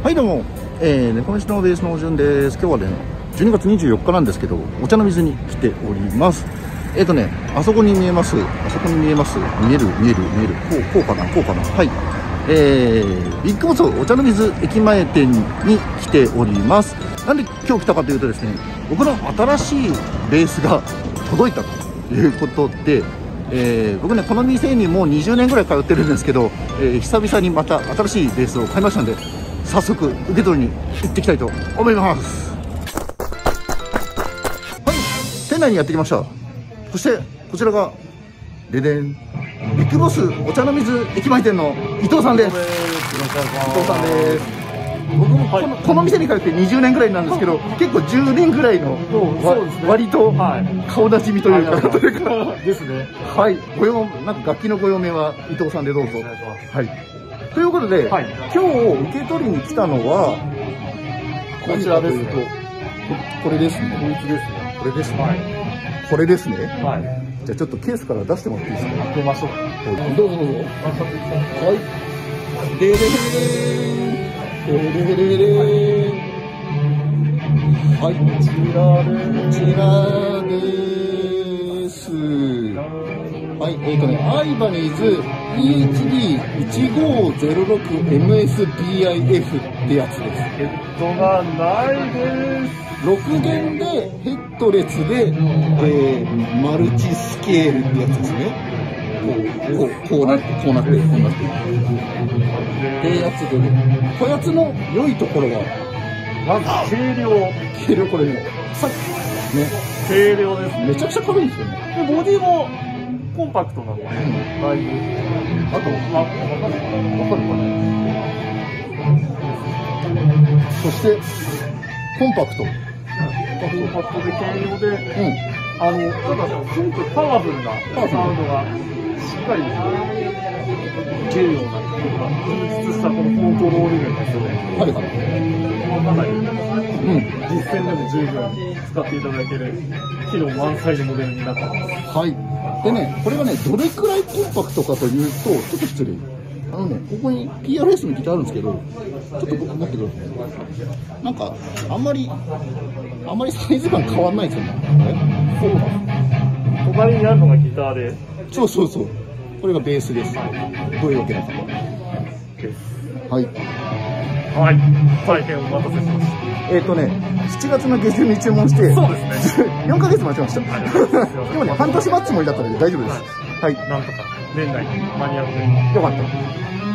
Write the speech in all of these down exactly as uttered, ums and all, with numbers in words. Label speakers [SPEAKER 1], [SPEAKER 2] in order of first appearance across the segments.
[SPEAKER 1] はいどうも、えー、猫飯のベースのじゅんです。今日はねじゅうにがつにじゅうよっかなんですけど、お茶の水に来ております。えっ、ー、とねあそこに見えます、あそこに見えます、見える見える見える、こうこうかなこうかな、はい、えー、ビッグボスお茶の水駅前店に来ております。なんで今日来たかというとですね、僕の新しいベースが届いたということで、えー、僕ねこの店にもうにじゅうねんぐらい通ってるんですけど、えー、久々にまた新しいベースを買いましたので、早速受け取りに行ってきたいと思います。はい、店内にやってきました。そしてこちらがででん、ビッグボスお茶の水駅前店の伊藤さんです。伊藤さんです。僕もこの、はい、この店に通ってにじゅうねんぐらいなんですけど、結構じゅうねんぐらいのそうです、ね、割と顔なじみというか、はい、というかですね。はい、ご用なんか楽器のご用命は伊藤さんでどうぞ。はい。ということで、はい、今日受け取りに来たのはこちらですね。これですね。こいつですね。これですね。はい、これですね。はい。じゃあちょっとケースから出してもらっていいですか。開けましょう。どうぞどうぞ。はい。でれれれれれれれれ。はい。こちらでこちらです。はい。えっとね、アイバニーズ イーエイチビーいちごゼロろくエムエスビーアイエフ ってやつです。
[SPEAKER 2] ヘッドがないです。
[SPEAKER 1] ろくげんでヘッドレスで、えー、マルチスケールってやつですね。こう、こう、こうなって、こうなって、こうなって。ってやつでね、こやつの良いところは、
[SPEAKER 2] まず軽量。
[SPEAKER 1] 軽量これね、さっきね、
[SPEAKER 2] 軽量です。
[SPEAKER 1] めちゃくちゃ軽いんですよね。
[SPEAKER 2] で、ボディもコンパクトなので、だいぶ。
[SPEAKER 1] あと、わかるかな、わかるかな。そして、コンパクト。
[SPEAKER 2] コンパクトで軽量で、うん、あの、ただ、すごくパワフルなサウンドがしっかりいけるような、充実したこのコントロール面ですよね。
[SPEAKER 1] はいはい。
[SPEAKER 2] かなり、うん、実践でも十分使っていただける機能満載のモデルになってます。はい。
[SPEAKER 1] でね、これがね、どれくらいコンパクトかというと、ちょっと失礼。あのね、ここに ピーアールエス のギターあるんですけど、ちょっと僕持ってください。なんか、あんまり、あんまりサイズ感変わんないですよね。
[SPEAKER 2] そうなんです。隣にあるのがギターで。
[SPEAKER 1] そうそうそう。これがベースです。どういうわけだか。はい。
[SPEAKER 2] はい。大変お待たせしました。
[SPEAKER 1] えっとね、しちがつの下旬に注文して、
[SPEAKER 2] そうですね。
[SPEAKER 1] よんかげつ待ちました。でもね、半年待つつもりだったので大丈夫です。はい。
[SPEAKER 2] なんとか、年内に間に合って。
[SPEAKER 1] よかった。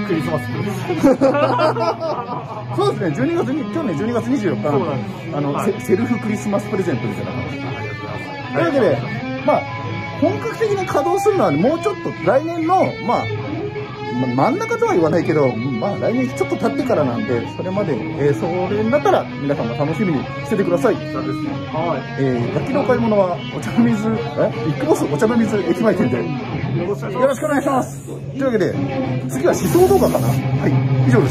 [SPEAKER 2] クリスマスプレゼント。
[SPEAKER 1] そうですね、じゅうにがつに、今日ね、じゅうにがつにじゅうよっかなんで、あの、はい、セルフクリスマスプレゼントみたいな感じ。というわけで、まあ、本格的に稼働するのは、ね、もうちょっと来年の、まあ、真ん中とは言わないけど、まあ来年ちょっと経ってからなんで、それまで、えー、それになったら皆さんも楽しみにしててください。そうですね。はい。えー、楽器のお買い物はお茶の水、えビッグボスお茶の水駅前店でよろしくお願いします。というわけで、次は思想動画かな。はい、以上です。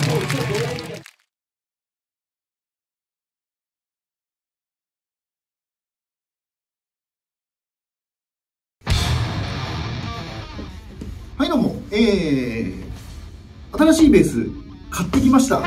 [SPEAKER 1] はいどうも、えー、新しいベース買ってきました。へい、へ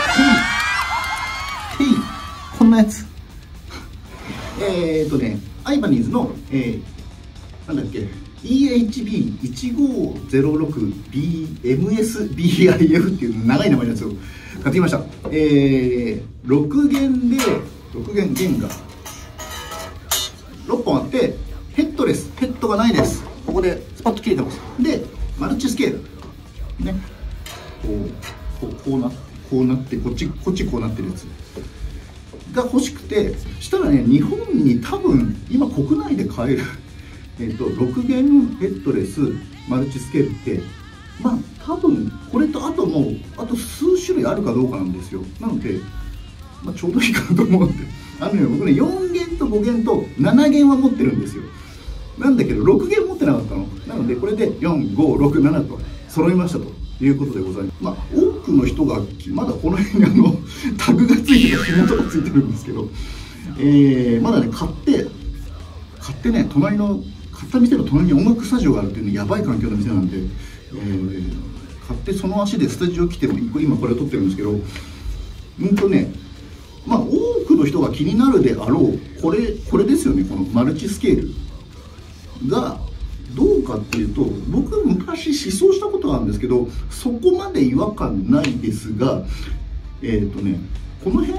[SPEAKER 1] い、こんなやつ。えーとね、アイバニーズの、えー、なんだっけ、イーエイチビーいちごゼロろくエムエスビーアイエフ っていう長い名前のやつを買ってきました。えー、ろくげんで、ろくげん、弦がろっぽんあって、ヘッドレス、ヘッドがないです。ここでスパッと切れてます。で、マルチスケール。ね。こう、こう、こうなって、こうなって、こっち、こっちこうなってるやつが欲しくて、したらね、日本に多分、今国内で買える、えっと、ろくげんヘッドレス、マルチスケールって、まあ、多分、これとあともう、あと数種類あるかどうかなんですよ。なので、まあ、ちょうどいいかなと思うんで。あのね、僕ね、よんげんとごげんとななげんは持ってるんですよ。なんだけどろくげん持ってなかったの。なのでこれでよん、ご、ろく、ななと揃いましたということでございます。まあ多くの人がまだこの辺にあのタグがついてる、紐とかついてるんですけど、えー、まだね買って買ってね隣の買った店の隣に音楽スタジオがあるっていうのやばい環境の店なんで、えー、 買ってその足でスタジオ来ても今これ撮ってるんですけど、うんとねまあ多くの人が気になるであろうこれこれですよね。このマルチスケールがどうかっていうと、僕昔試奏したことがあるんですけどそこまで違和感ないですが、えっ、ー、とねこの辺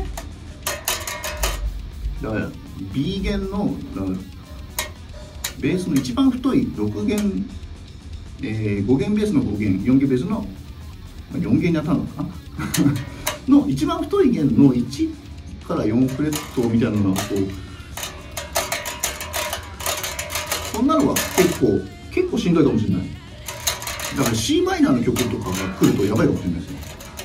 [SPEAKER 1] だから B 弦のベースの一番太いろく弦、えー、ご弦ベースのご弦、よん弦ベースのよん弦に当たるのかなの一番太い弦のいちからよんフレットみたいなのがこうこんなのは結構結構しんどいかもしれない。だから C マイナーの曲とかが来るとやばいかもしれないですよ。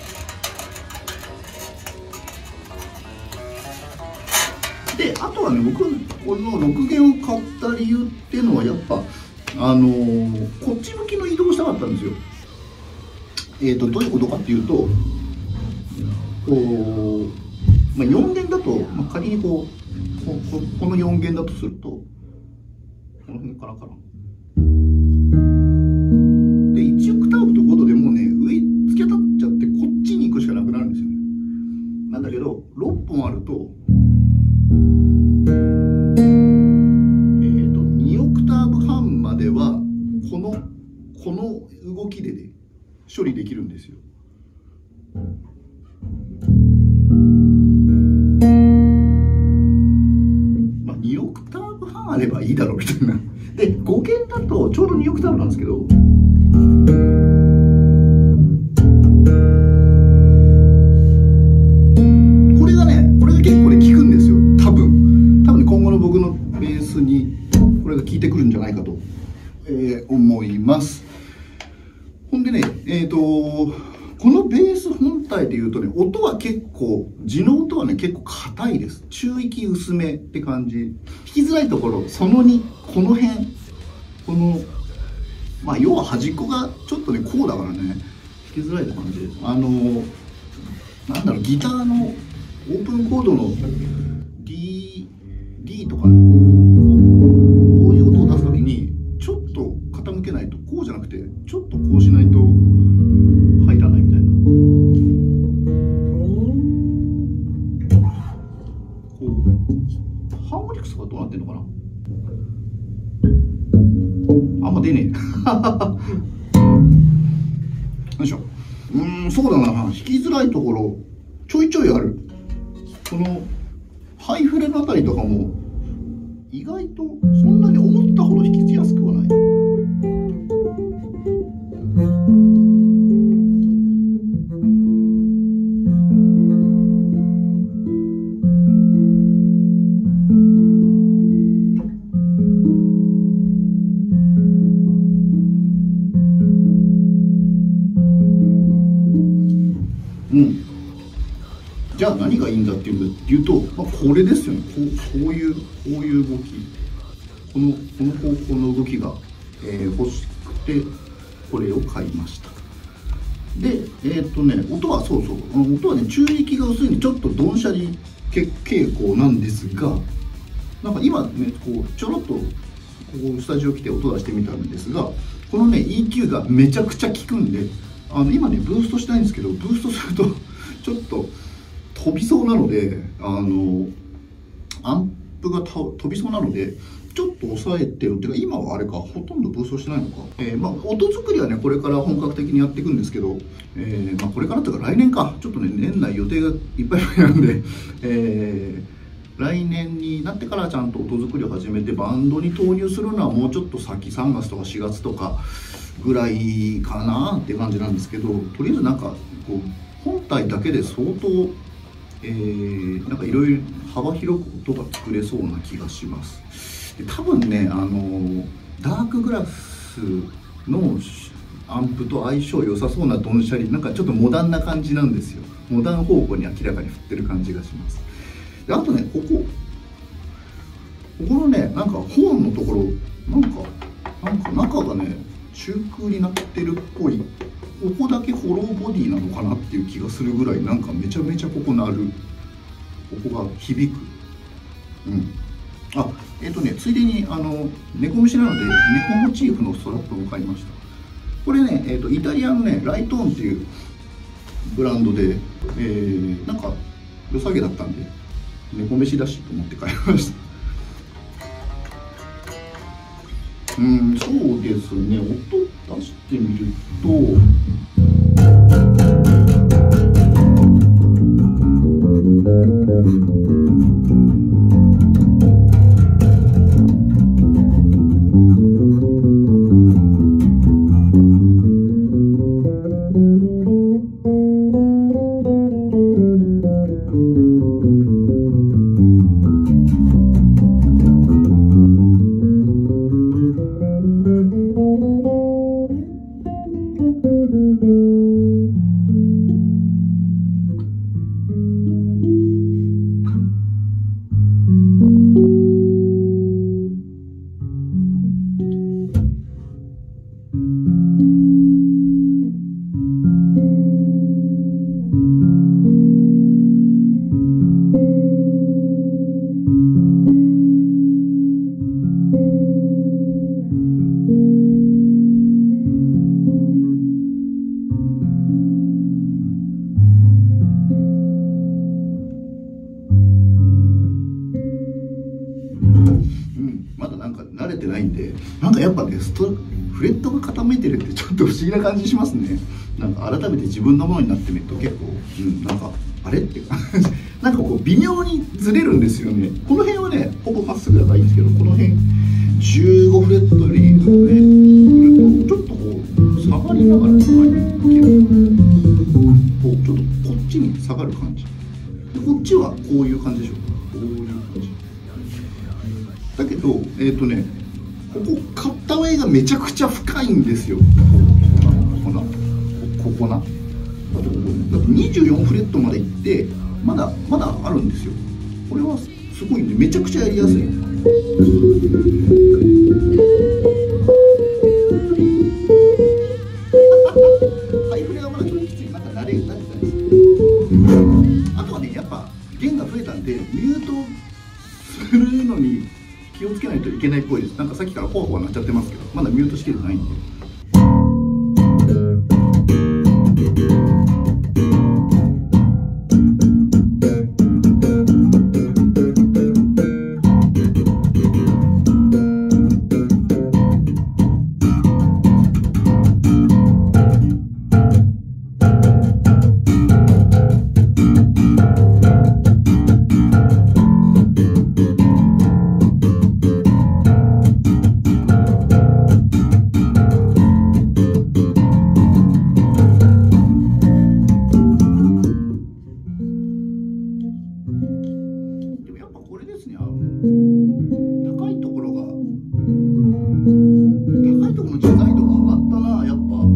[SPEAKER 1] であとはね、僕このろく弦を買った理由っていうのはやっぱあのー、こっち向きの移動をしたかったんですよ。えーとどういうことかっていうと、こう、まあ、よん弦だと、まあ、仮にこう こ, こ, このよん弦だとするとこの辺からかなでいちオクターブとごどでもうね上突き当たっちゃってこっちに行くしかなくなるんですよね。なんだけどろっぽんあるとではこのこの動きで、ね、処理できるんですよ。まあにオクターブ半あればいいだろうみたいな。でご弦だとちょうどにオクターブなんですけど、これがねこれが結構ね効くんですよ。多分多分ね今後の僕のベースにこれが効いてくるんじゃないかと。えー、思います。ほんでね、えーとこのベース本体でいうとね、音は結構地の音はね結構硬いです。中域薄めって感じ。弾きづらいところそのにこの辺このまあ要は端っこがちょっとねこうだからね弾きづらい感じです。あのー、なんだろうギターのオープンコードの D, D とか、ね、こうこういう音を出すときにちょっと傾けないとこうじゃなくてちょっとこうしないと入らないみたいな。こうハーモニクスがどうなってんのかな。あんま出ねえよいしょ。うーんそうだな、弾きづらいところちょいちょいある。このハイフレのあたりとかも意外とそんなに思ったほど弾きやすくはない。うん。じゃあ何がいいんだっていうと、まあ、これですよね。こう、こういうこういう動き、このこの方向の動きが、えー、欲しくてこれを買いました。で、えーっとね、音はそうそう、音はね中域が薄いんでちょっとドンシャリ傾向なんですが、なんか今ねこうちょろっとここスタジオ来て音出してみたんですが、このね イーキュー がめちゃくちゃ効くんで、あの今ねブーストしたいんですけど、ブーストするとちょっと飛びそうなので、あのアンプが飛びそうなのでちょっと抑えてるっていうか、今はあれかほとんどブーストしてないのか、えー、まあ音作りはねこれから本格的にやっていくんですけど、えーまあ、これからというか来年か、ちょっとね年内予定がいっぱいいっぱいなんで、えー、来年になってからちゃんと音作りを始めてバンドに投入するのはもうちょっと先さんがつとかしがつとかぐらいかなっていう感じなんですけど、とりあえずなんかこう本体だけで相当えー、なんかいろいろ幅広く音が作れそうな気がします。で多分ね、あのダークグラスのアンプと相性良さそうなドンシャリ、なんかちょっとモダンな感じなんですよ。モダン方向に明らかに振ってる感じがします。であとね、ここここのね、なんかホーンのところ、なんかなんか中がね中空になってるっぽい。ここだけホローボディなのかなっていう気がするぐらい、なんかめちゃめちゃここ鳴る、ここが響く。うんあえっ、ー、とねついでにあの猫虫なので猫モチーフのストラップを買いました。 これね、えーと、イタリアのねライトーンっていうブランドで、えー、なんか良さげだったんで猫飯だしと思って買いました。うん、そうですね、音出してみると慣れてないんで、なんかやっぱねストフレットが傾いてるってちょっと不思議な感じしますね。なんか改めて自分のものになってみると結構、うん、なんかあれっていうかなんかこう微妙にずれるんですよね。この辺はねほぼまっすぐだからいいんですけど、この辺じゅうごフレットリードをね来るとちょっとこう下がりながら前にいける、こうちょっとこっちに下がる感じで、こっちはこういう感じでしょうか。こういう感じだけど、えっ、ー、とね、ここカッターウェイがめちゃくちゃ深いんですよ。ここな、ここな。だってにじゅうよんフレットまでいってまだまだあるんですよ。これはすごいんでめちゃくちゃやりやすい。ハイフレはまだちょっときつい。なんか慣れ慣れてないです。あとはね、やっぱ弦が増えたんでミュートするのに気をつけないといけないっぽいです。なんかさっきからホワホワなっちゃってますけど、まだミュートしきれてないんで。高いところが高いところの自在度が上がったな、やっぱ。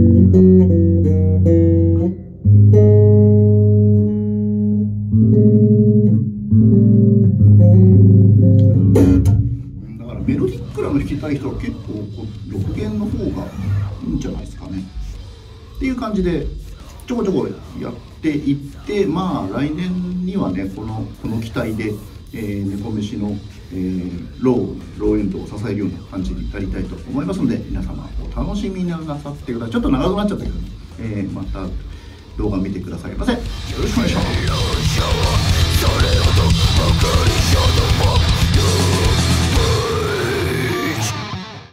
[SPEAKER 1] だからメロディックなの弾きたい人は結構ろく弦の方がいいんじゃないですかねっていう感じでちょこちょこやっていって、まあ来年にはねこのこの機体でえー、猫飯の、えー、ローローエンドを支えるような感じになりたいと思いますので、皆様お楽しみになさってください。ちょっと長くなっちゃったけど、えー、また動画見てくださいませ。よろしくお願いします。